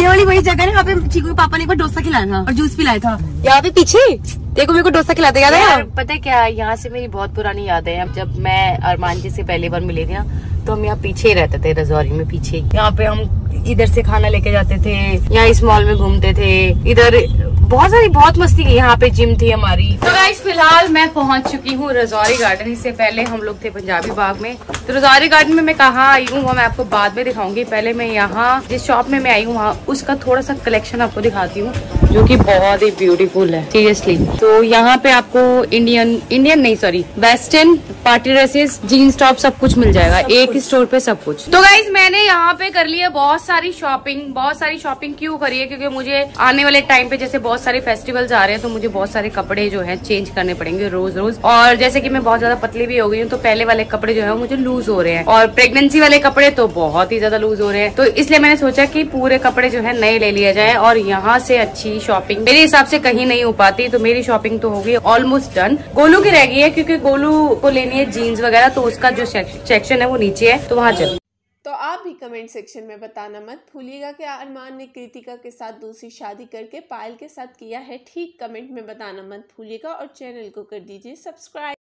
ये वाली वही जगह है, यहाँ पे चीकू के पापा ने एक बार डोसा खिलाया था और जूस पिलाया था। यहाँ पे पीछे देखो मेरे को डोसा खिलाते याद है। पता है क्या, यहाँ से मेरी बहुत पुरानी यादें हैं। जब मैं अरमान जी से पहली बार मिली थी ना, तो हम यहाँ पीछे ही रहते थे, रजौरी में पीछे। यहाँ पे हम इधर से खाना लेके जाते थे, यहाँ इस मॉल में घूमते थे, इधर बहुत मस्ती की। यहाँ पे जिम थी हमारी। तो गाइस फिलहाल मैं पहुंच चुकी हूँ रजौरी गार्डन। इससे पहले हम लोग थे पंजाबी बाग में। तो रजौरी गार्डन में मैं कहाँ आई हूँ वो मैं आपको बाद में दिखाऊंगी। पहले मैं यहाँ जिस शॉप में मैं आई हूँ वहाँ उसका थोड़ा सा कलेक्शन आपको दिखाती हूँ, जो कि बहुत ही ब्यूटीफुल है सीरियसली। तो यहाँ पे आपको इंडियन नहीं sorry western party dresses, jeans top सब कुछ मिल जाएगा एक स्टोर पे सब कुछ। तो गाइज मैंने यहाँ पे कर लिया बहुत सारी शॉपिंग क्यों करी है, क्योंकि मुझे आने वाले टाइम पे जैसे बहुत सारे फेस्टिवल्स आ रहे हैं, तो मुझे बहुत सारे कपड़े जो है चेंज करने पड़ेंगे रोज। और जैसे कि मैं बहुत ज्यादा पतली भी हो गई हूँ, तो पहले वाले कपड़े जो है मुझे लूज हो रहे हैं, और प्रेगनेंसी वाले कपड़े तो बहुत ही ज्यादा लूज हो रहे हैं। तो इसलिए मैंने सोचा कि पूरे कपड़े जो है नए ले लिया जाए। और यहाँ से अच्छी शॉपिंग मेरे हिसाब से कहीं नहीं हो पाती। तो मेरी शॉपिंग तो होगी ऑलमोस्ट डन। गोलू की रह गई है, क्योंकि गोलू को लेनी है जीन्स वगैरह, तो उसका जो सेक्शन है वो नीचे है, तो वहाँ चल। तो आप भी कमेंट सेक्शन में बताना मत भूलिएगा कि अरमान ने कृतिका के साथ दूसरी शादी करके पायल के साथ किया है ठीक। कमेंट में बताना मत भूलिएगा और चैनल को कर दीजिए सब्सक्राइब।